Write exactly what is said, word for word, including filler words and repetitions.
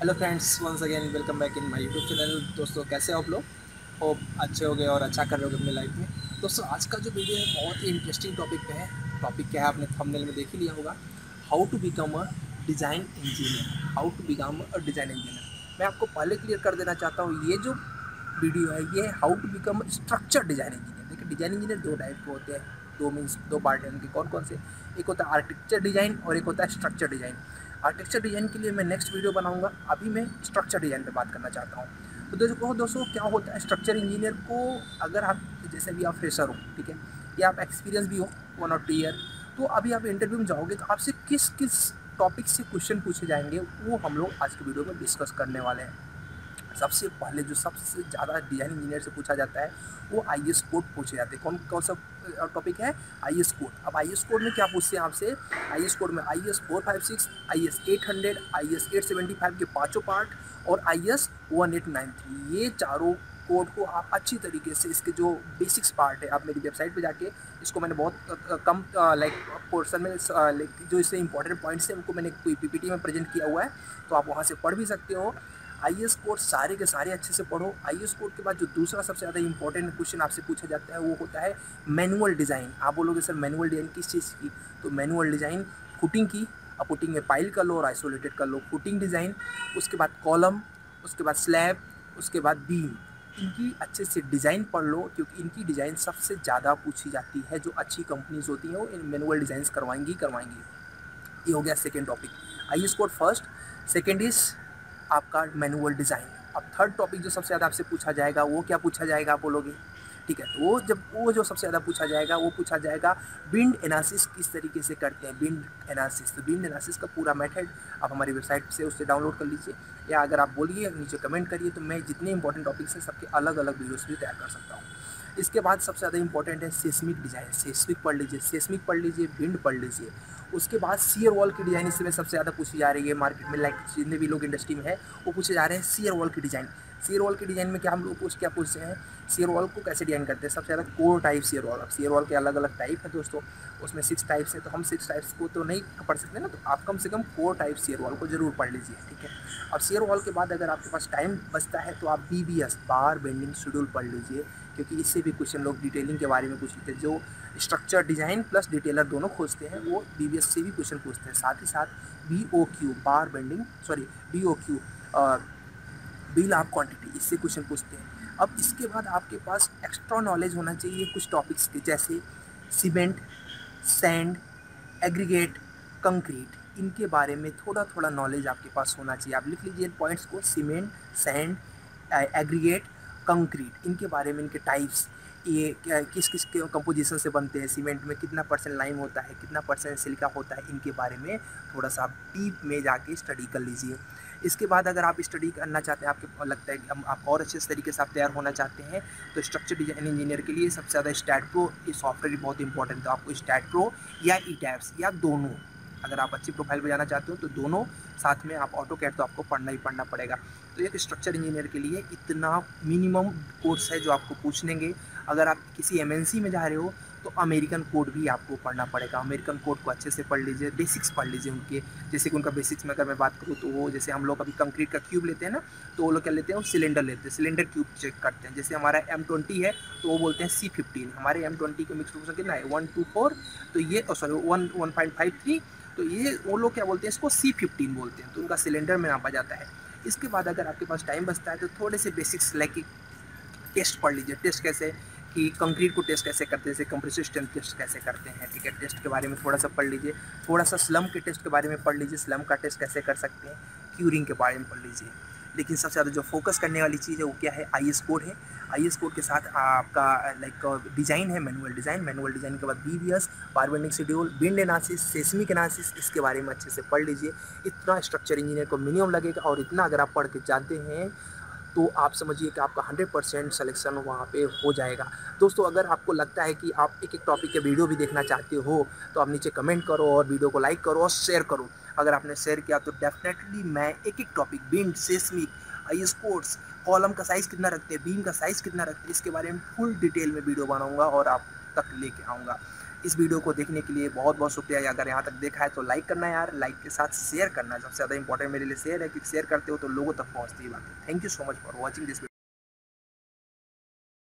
Hello friends, once again welcome back in my YouTube channel. दोस्तों, कैसे हो आप लोग? होप अच्छे हो गए और अच्छा कर रहे हो अपनी लाइफ में। दोस्तों, आज का जो वीडियो है बहुत ही इंटरेस्टिंग टॉपिक पे है। टॉपिक क्या है आपने थंबनेल में देख ही लिया होगा। How to become a design engineer. How to become a design engineer. मैं आपको पहले क्लियर कर देना चाहता हूँ, ये जो वीडियो है ये how to become structure design engineer. देखिए, डिज़ाइन इंजीनियर दो टाइप के होते हैं। दो मीन्स दो पार्ट हैं उनके। कौन कौन से? एक होता है आर्किटेक्चर डिज़ाइन और एक होता है स्ट्रक्चर डिज़ाइन। आर्किटेक्चर डिज़ाइन के लिए मैं नेक्स्ट वीडियो बनाऊंगा। अभी मैं स्ट्रक्चर डिज़ाइन पे बात करना चाहता हूँ। तो दोस्तों दोस्तों क्या होता है स्ट्रक्चर इंजीनियर को? अगर आप जैसे भी आप फ्रेशर हो, ठीक है, या आप एक्सपीरियंस भी हो वन और टू ईयर, तो अभी आप इंटरव्यू में जाओगे तो आपसे किस किस टॉपिक से क्वेश्चन पूछे जाएंगे वो हम लोग आज की वीडियो में डिस्कस करने वाले हैं। सबसे पहले जो सबसे ज़्यादा डिज़ाइन इंजीनियर से पूछा जाता है वो आई एस कोड पूछे जाते हैं। कौन कौन सा टॉपिक है? I S code. अब आई एस कोड में क्या पूछते हैं आपसे? आई एस कोड में I S four five six, I S eight hundred, I S eight seventy five के पाँचों पार्ट और I S one eight nine three, ये चारों कोड को आप अच्छी तरीके से, इसके जो बेसिक्स पार्ट है, आप मेरी वेबसाइट पे जाके इसको मैंने बहुत कम लाइक पोर्शन में लाइक जो इससे इंपॉर्टेंट पॉइंट्स हैं उनको मैंने कोई पीपीटी में प्रेजेंट किया हुआ है, तो आप वहाँ से पढ़ भी सकते हो। आई एस कोड सारे के सारे अच्छे से पढ़ो। आई एस कोड के बाद जो दूसरा सबसे ज़्यादा इंपॉर्टेंट क्वेश्चन आपसे पूछा जाता है वो होता है मैनुअल डिज़ाइन। आप बोलोगे सर मैनुअल डिज़ाइन किस चीज़ की? तो मैनुअल डिज़ाइन फुटिंग की। अब फुटिंग में पाइल कर लो और आइसोलेटेड कर लो, फुटिंग डिज़ाइन। उसके बाद कॉलम, उसके बाद स्लैब, उसके बाद बीम। इनकी अच्छे से डिज़ाइन पढ़ लो क्योंकि इनकी डिज़ाइन सबसे ज़्यादा पूछी जाती है। जो अच्छी कंपनीज होती हैं वो इन मैनुअल डिज़ाइंस करवाएंगी करवाएंगी ये हो गया second topic, I S code first. Second is आपका मैनुअल डिज़ाइन। अब थर्ड टॉपिक जो सबसे ज़्यादा आपसे पूछा जाएगा वो क्या पूछा जाएगा आप बोलोगे? ठीक है, तो वो जब वो जो सबसे ज़्यादा पूछा जाएगा वो पूछा जाएगा बिंड एनालिसिस किस तरीके से करते हैं। बिंड एनालिसिस, तो बिंड एनालिसिस का पूरा मेथड आप हमारी वेबसाइट से उससे डाउनलोड कर लीजिए, या अगर आप बोलिए नीचे कमेंट करिए तो मैं जितने इंपॉर्टेंट टॉपिक्स हैं सबके अलग अलग वीडियोस भी तैयार कर सकता हूँ। इसके बाद सबसे ज़्यादा इंपॉर्टेंट है सेस्मिक डिज़ाइन। सेस्मिक पढ़ लीजिए, सेस्मिक पढ़ लीजिए, बिंड पढ़ लीजिए। उसके बाद सीयर वॉल की डिज़ाइन इसमें सबसे ज़्यादा पूछी जा रही है मार्केट में, लाइक जितने भी लोग इंडस्ट्री में है वो पूछे जा रहे हैं सीयर वॉल की डिज़ाइन। सीयर वॉल की डिज़ाइन में क्या हम लोग पूछ क्या पूछते हैं? सीयर वॉल को कैसे डिज़ाइन करते हैं? सबसे ज़्यादा कोर टाइप सीयर वॉल। अब सीयर वॉल के अलग अलग टाइप है दोस्तों, उसमें सिक्स टाइप्स हैं, तो हम सिक्स टाइप्स को तो नहीं पढ़ सकते ना, तो आप कम से कम कोर टाइप सीयर वॉल को जरूर पढ़ लीजिए, ठीक है। अब सीयर वॉल के बाद अगर आपके पास टाइम बचता है तो आप B B S bar bending schedule पढ़ लीजिए, क्योंकि इससे भी क्वेश्चन लोग डिटेलिंग के बारे में पूछ लेते हैं। जो स्ट्रक्चर डिज़ाइन प्लस डिटेलर दोनों खोजते हैं वो बी बी एस से भी क्वेश्चन पूछते हैं। साथ ही साथ B O Q bar bending sorry B O Q bill of quantity, इससे क्वेश्चन पूछते हैं। अब इसके बाद आपके पास एक्स्ट्रा नॉलेज होना चाहिए कुछ टॉपिक्स के, जैसे सीमेंट, सैंड, एग्रीगेट, कंक्रीट। इनके बारे में थोड़ा थोड़ा नॉलेज आपके पास होना चाहिए। आप लिख लीजिए पॉइंट्स को, सीमेंट, सैंड, एग्रीगेट, कंक्रीट। इनके बारे में, इनके टाइप्स, ये क्या किस किस के कंपोजिशन से बनते हैं, सीमेंट में कितना परसेंट लाइम होता है, कितना परसेंट सिलिका होता है, इनके बारे में थोड़ा सा आप डीप में जाके स्टडी कर लीजिए। इसके बाद अगर आप स्टडी करना चाहते हैं, आपको लगता है कि हम आप और अच्छे तरीके से आप तैयार होना चाहते हैं, तो स्ट्रक्चर डिजाइन इंजीनियर के लिए सबसे ज़्यादा स्टैट प्रो ये सॉफ्टवेयर बहुत इंपॉर्टेंट है। तो आपको स्टैट प्रो या ई टैब्स या दोनों, अगर आप अच्छी प्रोफाइल पे जाना चाहते हो तो दोनों साथ में, आप ऑटो कैड तो आपको पढ़ना ही पढ़ना पड़ेगा। तो एक स्ट्रक्चर इंजीनियर के लिए इतना मिनिमम कोर्स है जो आपको पूछ लेंगे। अगर आप किसी एम एन सी में जा रहे हो तो अमेरिकन कोड भी आपको पढ़ना पड़ेगा। अमेरिकन कोड को अच्छे से पढ़ लीजिए, बेसिक्स पढ़ लीजिए उनके। जैसे कि उनका बेसिक्स में अगर मैं बात करूँ तो वो, जैसे हम लोग अभी कंक्रीट का क्यूब लेते हैं ना, तो वो लोग क्या लेते हैं, वो सिलेंडर लेते हैं, सिलेंडर क्यूब चेक करते हैं। जैसे हमारा एम ट्वेंटी है तो वो बोलते हैं सी फिफ्टीन। हमारे एम ट्वेंटी के मिक्स रूप कितना है, वन टू फोर, तो ये sorry one one point five three, तो ये वो लोग क्या बोलते हैं, इसको सी फिफ्टीन बोलते हैं, तो उनका सिलेंडर में नापा जाता है। इसके बाद अगर आपके पास टाइम बचता है तो थोड़े से बेसिक्स लाइक टेस्ट पढ़ लीजिए। टेस्ट कैसे कि कंक्रीट को टेस्ट कैसे करते हैं, जैसे कंप्रेसिव स्ट्रेंथ टेस्ट कैसे करते हैं, ठीक है, टेस्ट के बारे में थोड़ा सा पढ़ लीजिए। थोड़ा सा स्लम के टेस्ट के बारे में पढ़ लीजिए, स्लम का टेस्ट कैसे कर सकते हैं, क्यूरिंग के बारे में पढ़ लीजिए। लेकिन सबसे ज़्यादा जो फोकस करने वाली चीज़ है वो क्या है, आई एस कोड है। आई एस कोड के साथ आपका लाइक डिज़ाइन है, मैनुअल डिज़ाइन। मैनुअल डिज़ाइन के बाद B B S bar bending schedule, wind analysis, seismic analysis, इसके बारे में अच्छे से पढ़ लीजिए। इतना स्ट्रक्चर इंजीनियर को मिनिमम लगेगा, और इतना अगर आप पढ़ के जानते हैं तो आप समझिए कि आपका हंड्रेड परसेंट सिलेक्शन वहाँ पे हो जाएगा। दोस्तों, अगर आपको लगता है कि आप एक एक टॉपिक के वीडियो भी देखना चाहते हो तो आप नीचे कमेंट करो और वीडियो को लाइक करो और शेयर करो। अगर आपने शेयर किया तो डेफिनेटली मैं एक एक topic, wind, seismic, I S codes, column का साइज़ कितना रखते हैं, बीम का साइज़ कितना रखते हैं, इसके बारे में फुल डिटेल में वीडियो बनाऊँगा और आप तक लेके आऊँगा। इस वीडियो को देखने के लिए बहुत बहुत शुक्रिया। अगर यहाँ तक देखा है तो लाइक करना है यार, लाइक के साथ शेयर करना सबसे ज़्यादा इंपॉर्टेंट मेरे लिए शेयर है, क्योंकि शेयर करते हो तो लोगों तक पहुँचती है बात। Thank you so much for watching this.